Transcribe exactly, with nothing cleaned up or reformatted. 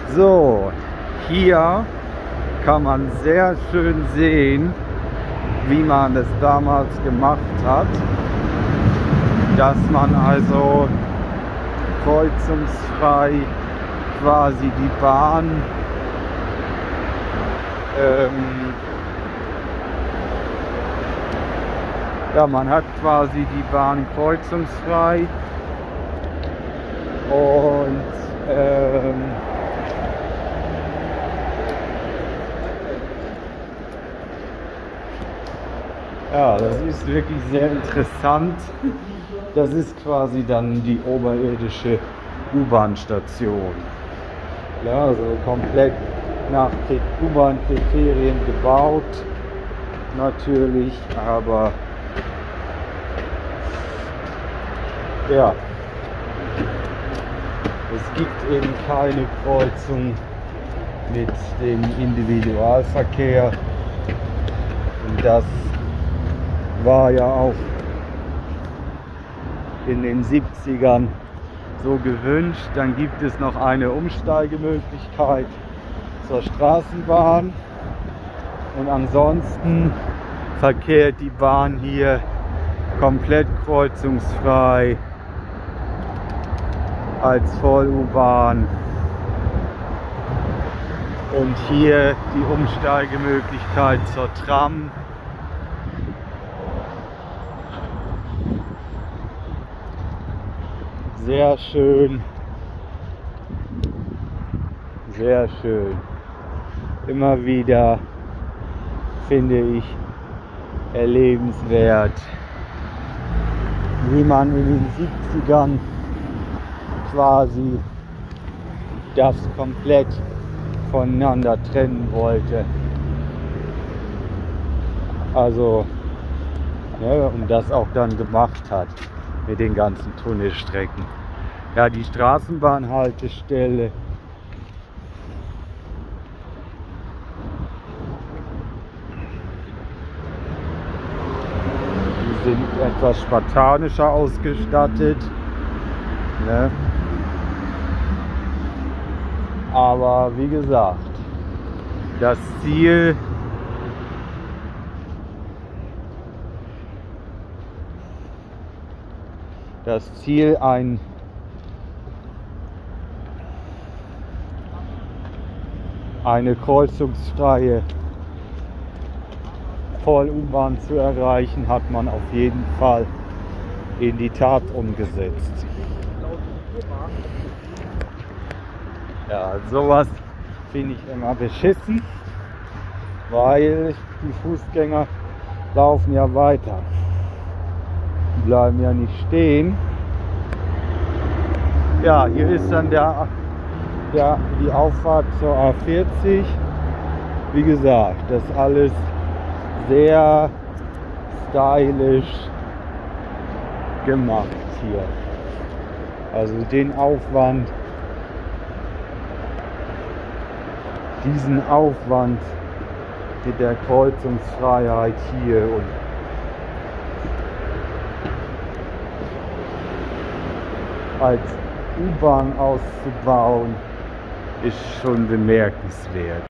So, hier kann man sehr schön sehen, wie man es damals gemacht hat, dass man also kreuzungsfrei quasi die Bahn ähm, ja, man hat quasi die Bahn kreuzungsfrei und ähm, ja, das ist wirklich sehr interessant. Das ist quasi dann die oberirdische U-Bahn-Station. Ja, also komplett nach U-Bahn-Kriterien gebaut, natürlich, aber ja, es gibt eben keine Kreuzung mit dem Individualverkehr und das war ja auch in den siebzigern so gewünscht. Dann gibt es noch eine Umsteigemöglichkeit zur Straßenbahn und ansonsten verkehrt die Bahn hier komplett kreuzungsfrei als Voll-U-Bahn. Und hier die Umsteigemöglichkeit zur Tram. Sehr schön, sehr schön. Immer wieder finde ich erlebenswert, wie man in den siebzigern quasi das komplett voneinander trennen wollte. Also, ja, und das auch dann gemacht hat mit den ganzen Tunnelstrecken. Ja, die Straßenbahnhaltestelle die sind etwas spartanischer ausgestattet, ne? Aber wie gesagt, das Ziel das Ziel ein eine kreuzungsfreie Voll-U-Bahn zu erreichen, hat man auf jeden Fall in die Tat umgesetzt. Ja, sowas finde ich immer beschissen, weil die Fußgänger laufen ja weiter. Die bleiben ja nicht stehen. Ja, hier ist dann der, der, die Auffahrt zur A vierzig. Wie gesagt, das alles sehr stylisch gemacht hier. Also den Aufwand, diesen Aufwand mit der Kreuzungsfreiheit hier und als U-Bahn auszubauen, ist schon bemerkenswert.